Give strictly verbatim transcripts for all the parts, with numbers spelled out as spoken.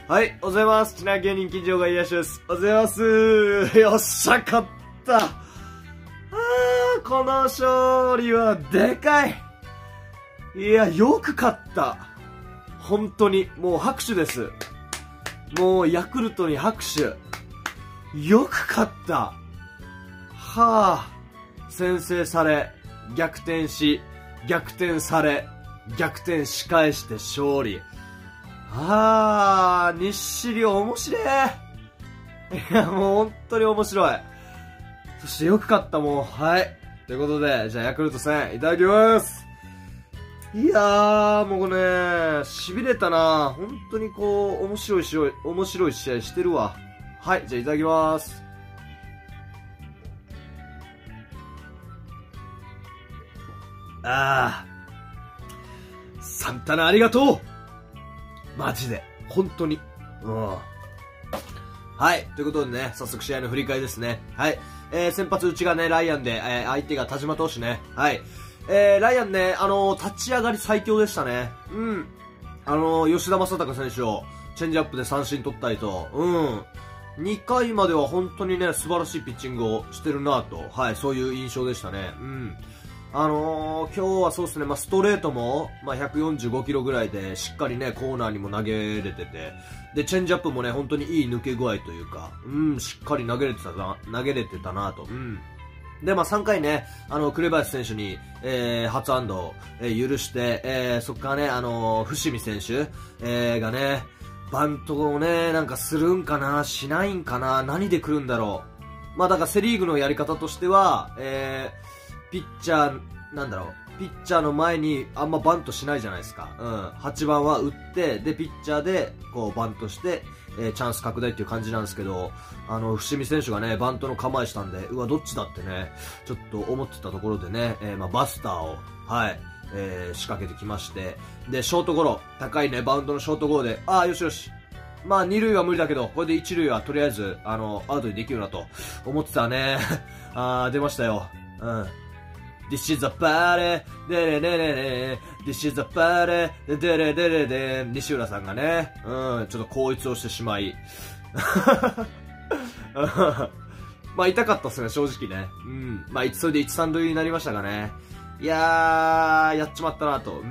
はい、おはようございます。ちな芸人金城が癒しです。おはようございます。よっしゃ、勝った。あー、この勝利はでかい。いや、よく勝った。本当に、もう拍手です。もうヤクルトに拍手。よく勝った。はあ、先制され、逆転し、逆転され、逆転し返して勝利。あー、日知り面白い。いや、もう本当に面白い。そしてよく勝ったもん。はい。ということで、じゃあヤクルト戦、いただきます。いやー、もうね、痺れたな。本当にこう、面白い試合、面白い試合してるわ。はい、じゃあいただきます。あー、サンタナありがとう。マジで。本当に。うん。はい。ということでね、早速試合の振り返りですね。はい。えー、先発うちがね、ライアンで、えー、相手が田島投手ね。はい。えー、ライアンね、あのー、立ち上がり最強でしたね。うん。あのー、吉田正尚選手を、チェンジアップで三振取ったりと、うん。にかいまでは本当にね、素晴らしいピッチングをしてるなと、はい、そういう印象でしたね。うん。あのー、今日はそうですね、まあ、ストレートも、まあ、ひゃくよんじゅうごキロぐらいで、しっかりね、コーナーにも投げれてて、で、チェンジアップもね、本当にいい抜け具合というか、うん、しっかり投げれてたな、投げれてたなと、うん。で、まあ、さんかいね、あの、紅林選手に、えー、初安打を、えー、許して、えー、そっからね、あのー、伏見選手、えー、がね、バントをね、なんかするんかな、しないんかな、何で来るんだろう。まあ、だからセリーグのやり方としては、えー、ピッチャー、なんだろう、ピッチャーの前にあんまバントしないじゃないですか。うん。はちばんは打って、で、ピッチャーで、こう、バントして、えー、チャンス拡大っていう感じなんですけど、あの、伏見選手がね、バントの構えしたんで、うわ、どっちだってね、ちょっと思ってたところでね、えー、まあ、バスターを、はい、えー、仕掛けてきまして、で、ショートゴロ、高いね、バウンドのショートゴロで、ああ、よしよし。まあ、二塁は無理だけど、これで一塁はとりあえず、あの、アウトにできるなと思ってたね。あー、出ましたよ。うん。This is a party, でれれれれ This is a party, でれれれれ西浦さんがね、うん、ちょっと高逸をしてしまい。まあ、痛かったっすね、正直ね。うん。まあ、それで一三塁になりましたがね。いやー、やっちまったなと。うん。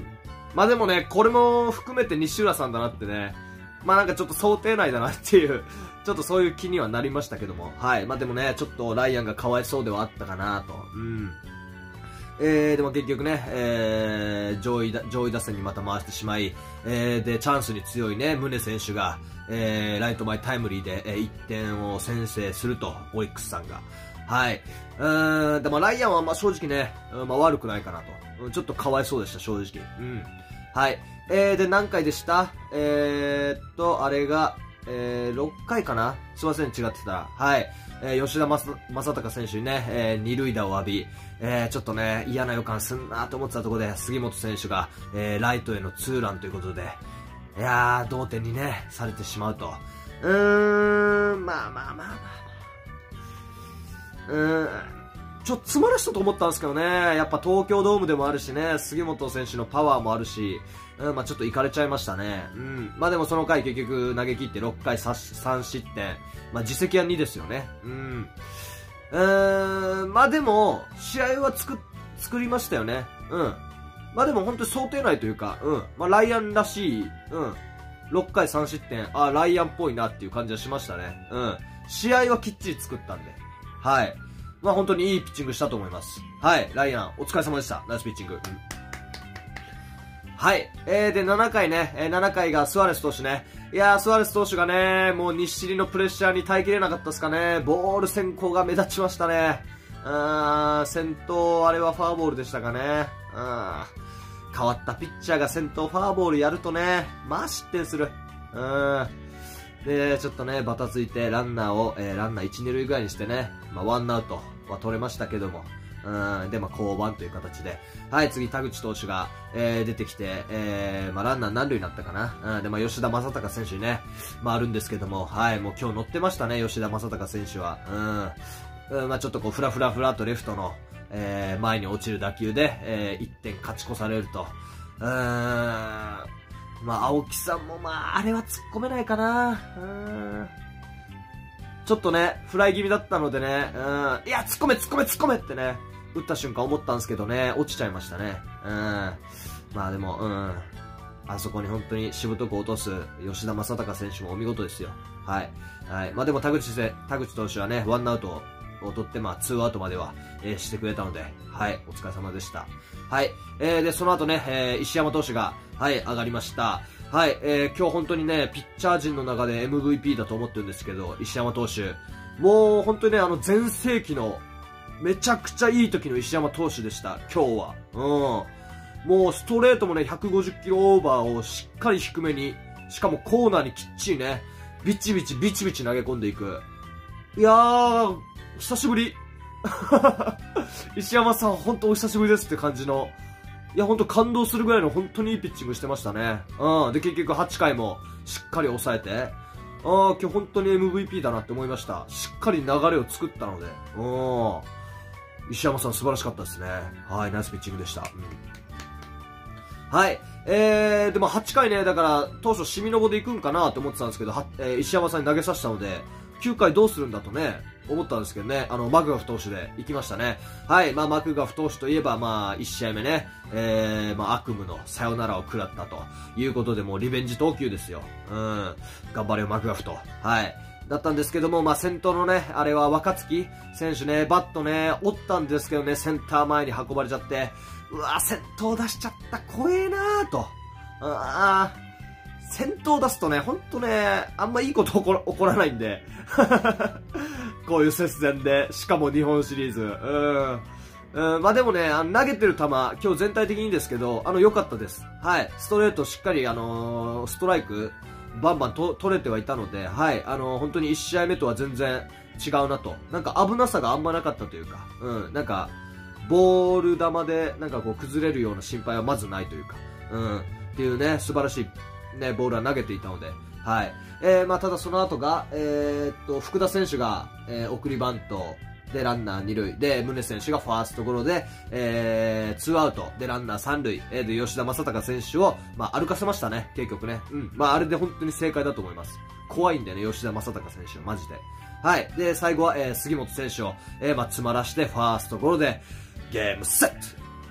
まあでもね、これも含めて西浦さんだなってね。まあなんかちょっと想定内だなっていう、ちょっとそういう気にはなりましたけども。はい。まあでもね、ちょっとライアンがかわいそうではあったかなと。うん。えー、でも結局ね、えー、上位だ、上位打線にまた回してしまい、えー、で、チャンスに強いね、宗選手が、えー、ライト前タイムリーで、えー、いってんを先制すると、オリックスさんが。はい。うーん、でもライアンはまあ正直ね、うん、まあ悪くないかなと。うん、ちょっとかわいそうでした、正直。うん。はい。えー、で、何回でしたえーっと、あれが、えー、ろっかいかなすいません、違ってたら。はい。えー、吉田正尚選手にね、えー、二塁打を浴び、えー、ちょっとね、嫌な予感すんなと思ってたところで、杉本選手が、えー、ライトへのツーランということで、いやー、同点にね、されてしまうと。うーん、まあまあまあまあ。うーん、ちょっと詰まらしたと思ったんですけどね、やっぱ東京ドームでもあるしね、杉本選手のパワーもあるし、うん、まあちょっといかれちゃいましたね。うん。まあでもその回結局投げ切ってろっかいさん失点。まあ実績はにですよね。うん。うーん、まあでも、試合は作、作りましたよね。うん。まあでも本当に想定内というか、うん。まあライアンらしい、うん。ろっかいさん失点、あ、ライアンっぽいなっていう感じはしましたね。うん。試合はきっちり作ったんで。はい。まあ本当にいいピッチングしたと思います。はい。ライアン、お疲れ様でした。ナイスピッチング。うん。はい。えー、で、ななかいね、えー、ななかいがスアレス投手ね。いやー、スアレス投手がね、もう日知りのプレッシャーに耐えきれなかったですかね。ボール先行が目立ちましたね。あー、先頭、あれはフォアボールでしたかね。あー、変わったピッチャーが先頭フォアボールやるとね、まあ失点する。うん。で、ちょっとね、バタついて、ランナーを、えー、ランナーいち、に塁ぐらいにしてね、まあワンアウトは取れましたけども。うん、で、まあ、降板という形で。はい、次、田口投手が、えー、出てきて、えー、まあ、ランナー何塁になったかな。うん、で、まあ、吉田正尚選手にね、まあ、あるんですけども、はい、もう今日乗ってましたね、吉田正尚選手は。うん。うん、まあ、ちょっとこう、ふらふらふらとレフトの、えー、前に落ちる打球で、えー、いってん勝ち越されると。うーん。 まあ、青木さんもまあ、あれは突っ込めないかな。うん。ちょっとね、フライ気味だったのでね、うん。いや、突っ込め、突っ込め、突っ込めってね、打った瞬間思ったんですけどね、落ちちゃいましたね。うん。まあでも、うん。あそこに本当にしぶとく落とす吉田正尚選手もお見事ですよ。はい。はい。まあでも田口せ、田口投手はね、ワンアウトを取って、まあ、ツーアウトまでは、えー、してくれたので、はい。お疲れ様でした。はい。えー、で、その後ね、えー、石山投手が、はい、上がりました。はい、えー、今日本当にね、ピッチャー陣の中で エムブイピー だと思ってるんですけど、石山投手。もう本当にね、あの、全盛期の、めちゃくちゃいい時の石山投手でした、今日は。うん。もうストレートもね、ひゃくごじゅっキロオーバーをしっかり低めに、しかもコーナーにきっちりね、ビチビチビチビチ投げ込んでいく。いやー、久しぶり。石山さん、本当お久しぶりですって感じの。いや、本当感動するぐらいの本当にいいピッチングしてましたね。うん。で、結局はちかいもしっかり抑えて。ああ、今日本当に エムブイピー だなって思いました。しっかり流れを作ったので。うん。石山さん素晴らしかったですね。はい、ナイスピッチングでした。うん。はい。えー、でもはちかいね、だから、当初、シミノボで行くんかなと思ってたんですけど、はえー、石山さんに投げさせたので、きゅうかいどうするんだとね、思ったんですけどね、あの、マクガフ投手で行きましたね。はい、まあ、マクガフ投手といえば、まあ、いち試合目ね、えー、まあ、悪夢のサヨナラを食らったということで、もうリベンジ投球ですよ。うん。頑張れよ、マクガフと。はい。だったんですけども、まあ、先頭のね、あれは若月選手ね、バットね、折ったんですけどね、センター前に運ばれちゃって、うわ、先頭出しちゃった、怖えなーと。あー。先頭出すとね、ほんとね、あんまいいこと起こら、起こらないんで。こういう接戦で、しかも日本シリーズ。うん。うん、まあでもね、あの投げてる球、今日全体的にいいんですけど、あの、良かったです。はい。ストレートしっかり、あのー、ストライク、バンバンと取れてはいたので、はい。あのー、本当にいち試合目とは全然違うなと。なんか危なさがあんまなかったというか、うん。なんか、ボール球で、なんかこう、崩れるような心配はまずないというか、うん。っていうね、素晴らしい。ね、ボールは投げていたので、はい。えー、まあ、ただその後が、えー、っと、福田選手が、えー、送りバント、で、ランナーに塁、で、宗選手がファーストゴロで、えー、ツーアウト、で、ランナーさん塁、えー、で、吉田正尚選手を、まあ、歩かせましたね、結局ね。うん。まあ、あれで本当に正解だと思います。怖いんだよね、吉田正尚選手、マジで。はい。で、最後は、えー、杉本選手を、えー、まあ、詰まらして、ファーストゴロで、ゲームセッ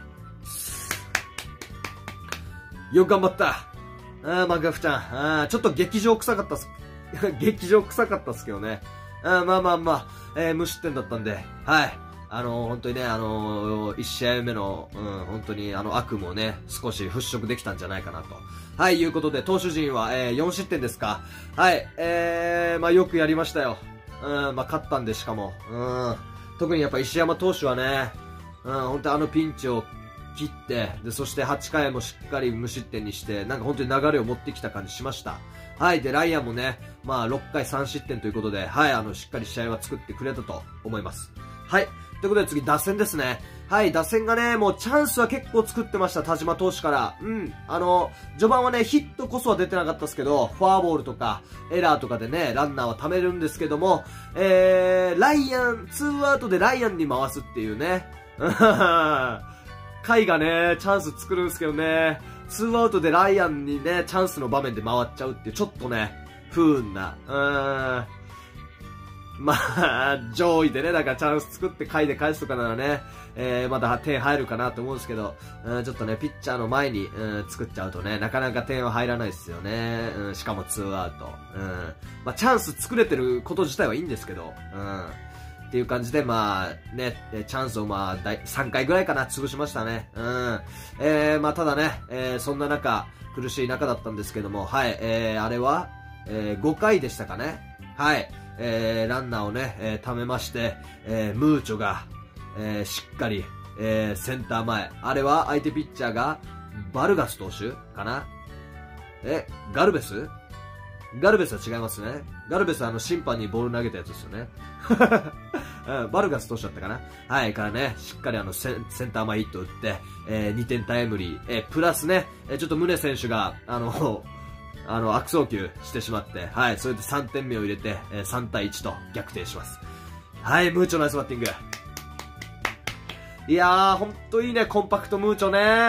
トよく頑張ったあー、マクガフちゃん。あー、ちょっと劇場臭かったっす。劇場臭かったっすけどね。あー、まあまあまあ、えー、無失点だったんで、はい。あのー、本当にね、あのー、いち試合目の、うん、本当にあの悪夢をね、少し払拭できたんじゃないかなと。はい、いうことで、投手陣は、えー、よん失点ですか。はい、えー、まあよくやりましたよ。うん、まあ勝ったんで、しかも。うん、特にやっぱ石山投手はね、うん、本当あのピンチを、切って、で、そしてはちかいもしっかり無失点にして、なんか本当に流れを持ってきた感じしました。はい。で、ライアンもね、まあろっかいさん失点ということで、はい、あの、しっかり試合は作ってくれたと思います。はい。ということで次、打線ですね。はい、打線がね、もうチャンスは結構作ってました、田島投手から。うん。あの、序盤はね、ヒットこそは出てなかったですけど、フォアボールとか、エラーとかでね、ランナーは貯めるんですけども、えー、ライアン、ツーアウトでライアンに回すっていうね。回がね、チャンス作るんですけどね、ツーアウトでライアンにね、チャンスの場面で回っちゃうっていう、ちょっとね、不運な、うーん。まあ、上位でね、だからチャンス作って回で返すとかならね、えー、まだ点入るかなと思うんですけど、うん、ちょっとね、ピッチャーの前に、うん、作っちゃうとね、なかなか点は入らないですよね。うん、しかもツーアウト。うん。まあ、チャンス作れてること自体はいいんですけど、うん。っていう感じで、まあ、ね、チャンスをまあ、さんかいぐらいかな、潰しましたね。うん。えー、まあ、ただね、えー、そんな中、苦しい中だったんですけども、はい、えー、あれは、えー、ごかいでしたかね。はい。えー、ランナーをね、えー、貯めまして、えー、ムーチョが、えー、しっかり、えー、センター前。あれは相手ピッチャーが、バルガス投手かなえ、ガルベスガルベスは違いますね。ガルベスはあの審判にボール投げたやつですよね。うん、バルガス投手だったかなはい、からね、しっかりあのセン、センター前ヒット打って、えー、にてんタイムリー、えー、プラスね、えー、ちょっと宗選手が、あの、あの、悪送球してしまって、はい、それでさんてんめを入れて、えー、さんたいいちと逆転します。はい、ムーチョナイスバッティング。いやー、ほんといいね、コンパクトムーチョね。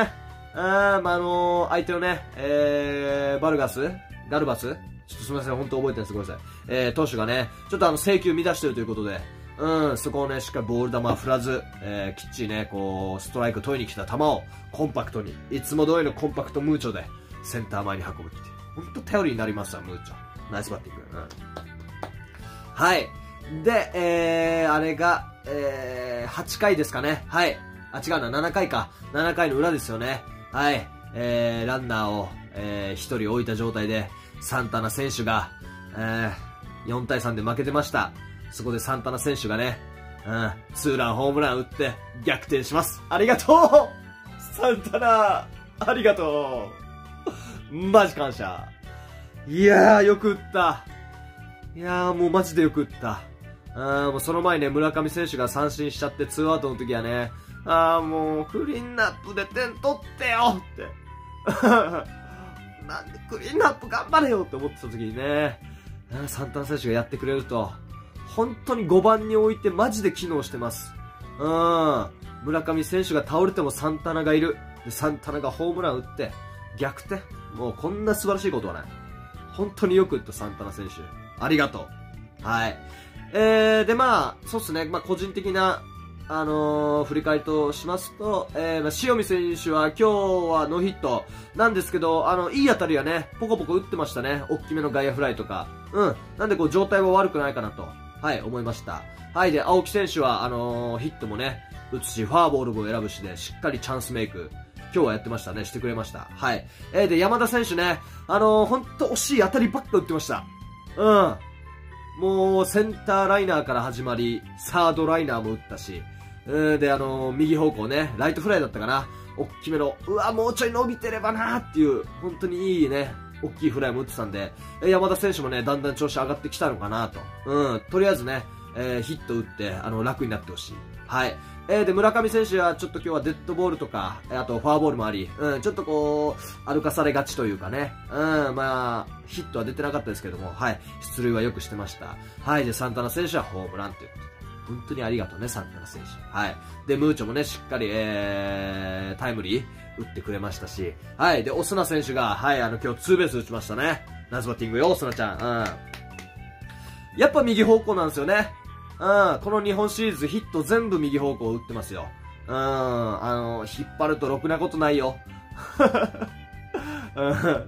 あー、まあ、あのー、相手のね、えー、バルガスガルバスちょっとすみません、本当覚えてないです。ごめんなさい。えー、投手がね、ちょっとあの、制球乱してるということで、うん、そこをね、しっかりボール球は振らず、えー、きっちりね、こう、ストライク取りに来た球を、コンパクトに、いつも通りのコンパクトムーチョで、センター前に運ぶっていう。ほんと頼りになりますわ、ムーチョ。ナイスバッティング。うん。はい。で、えー、あれが、えー、はちかいですかね。はい。あ、違うな、ななかいか。ななかいの裏ですよね。はい。えー、ランナーを、えー、ひとり置いた状態で、サンタナ選手が、えー、よんたいさんで負けてました。そこでサンタナ選手がね、うん、ツーランホームラン打って逆転します。ありがとうサンタナありがとうマジ感謝。いやー、よく打った。いやー、もうマジでよく打った。あー、もうその前ね、村上選手が三振しちゃって、ツーアウトの時はね、あー、もう、クリーンナップで点取ってよって。なんでクリーンナップ頑張れよって思ってた時にね、サンタナ選手がやってくれると、本当にごばんに置いてマジで機能してます。うん。村上選手が倒れてもサンタナがいる。で、サンタナがホームラン打って、逆転。もうこんな素晴らしいことはない。本当によく打ったサンタナ選手。ありがとう。はい。えー、でまあ、そうっすね。まあ個人的な、あのー、振り返りとしますと、えー、まあ、塩見選手は今日はノーヒットなんですけど、あの、いい当たりはね、ポコポコ打ってましたね。大きめの外野フライとか。うん。なんでこう状態は悪くないかなと。はい、思いました。はい、で、青木選手は、あのー、ヒットもね、打つし、フォアボールも選ぶしで、しっかりチャンスメイク、今日はやってましたね、してくれました。はい。えー、で、山田選手ね、あのー、ほんと惜しい当たりばっか打ってました。うん。もう、センターライナーから始まり、サードライナーも打ったし、うん、で、あのー、右方向ね、ライトフライだったかな、大きめの、うわ、もうちょい伸びてればなーっていう、本当にいいね、大きいフライも打ってたんで、山田選手もね、だんだん調子上がってきたのかなと。うん、とりあえずね、えー、ヒット打って、あの、楽になってほしい。はい。えー、で、村上選手はちょっと今日はデッドボールとか、あとフォアボールもあり、うん、ちょっとこう、歩かされがちというかね、うん、まあ、ヒットは出てなかったですけども、はい、出塁はよくしてました。はい、で、サンタナ選手はホームランということで。本当にありがとうね、サンタナ選手。はい。で、ムーチョもね、しっかり、えー、タイムリー打ってくれましたし、はい。で、オスナ選手が、はい、あの、今日ツーベース打ちましたね。ナイスバッティングよ、オスナちゃん。うん。やっぱ右方向なんですよね。うん。この日本シリーズヒット全部右方向打ってますよ。うん。あの、引っ張るとろくなことないよ。うん。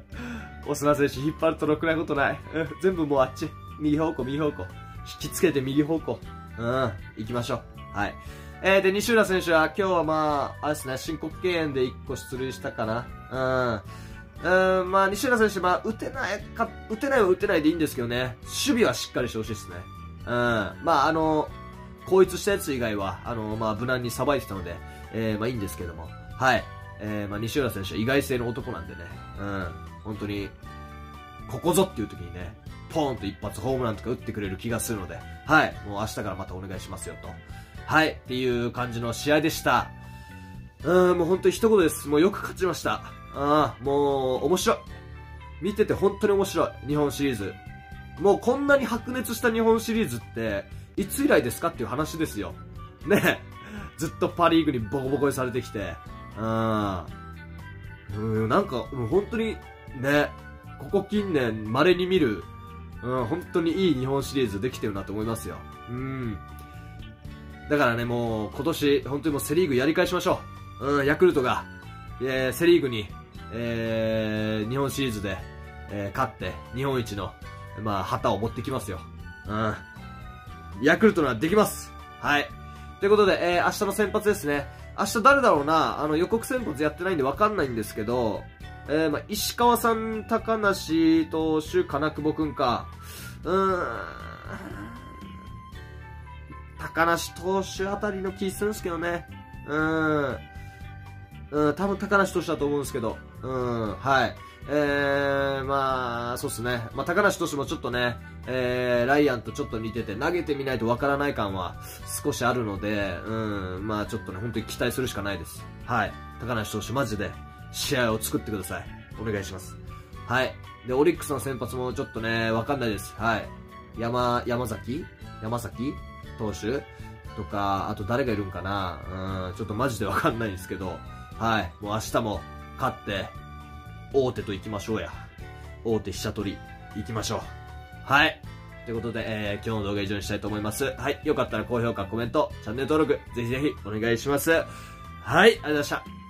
オスナ選手引っ張るとろくなことない。うん。全部もうあっち。右方向、右方向。引きつけて右方向。うん。行きましょう。はい。えー、で、西浦選手は今日はまあ、あれですね、申告敬遠でいっこ出塁したかな。うん。うん、まあ、西浦選手、まあ、打てないか、打てないは打てないでいいんですけどね、守備はしっかりしてほしいですね。うん。まあ、あの、後逸したやつ以外は、あの、まあ、無難にさばいてたので、えー、まあいいんですけども。はい。えー、まあ、西浦選手は意外性の男なんでね。うん。本当に、ここぞっていう時にね、ポーンと一発ホームランとか打ってくれる気がするので、はい。もう明日からまたお願いしますよと。はい。っていう感じの試合でした。うん、もう本当に一言です。もうよく勝ちました。ああ、もう、面白い。見てて本当に面白い。日本シリーズ。もうこんなに白熱した日本シリーズって、いつ以来ですかっていう話ですよ。ね。ずっとパリーグにボコボコにされてきて。うん。うん、なんか、もう本当に、ね。ここ近年、稀に見る、うん、本当にいい日本シリーズできてるなと思いますよ。うん。だからね、もう、今年、本当にもうセリーグやり返しましょう。うん、ヤクルトが、えー、セリーグに、えー、日本シリーズで、えー、勝って、日本一の、まあ、旗を持ってきますよ。うん。ヤクルトならできます。はい。ということで、えー、明日の先発ですね。明日誰だろうな、あの、予告先発やってないんでわかんないんですけど、えー、まあ、石川さん、高梨投手、金久保くんか。うーん。高梨投手あたりの気するんですけどね。うーん。うん、多分高梨投手だと思うんですけど。うん、はい。えー、まあ、そうっすね。まあ、高梨投手もちょっとね、えー、ライアンとちょっと似てて、投げてみないとわからない感は少しあるので、うん、まあちょっとね、本当に期待するしかないです。はい。高梨投手マジで試合を作ってください。お願いします。はい。で、オリックスの先発もちょっとね、わかんないです。はい。山、山崎山崎投手とか、あと誰がいるんかな、うん、ちょっとマジでわかんないんですけど、はい。もう明日も勝って、王手と行きましょうや。王手飛車取り、行きましょう。はい。ということで、えー、今日の動画以上にしたいと思います。はい。よかったら高評価、コメント、チャンネル登録、ぜひぜひお願いします。はい。ありがとうございました。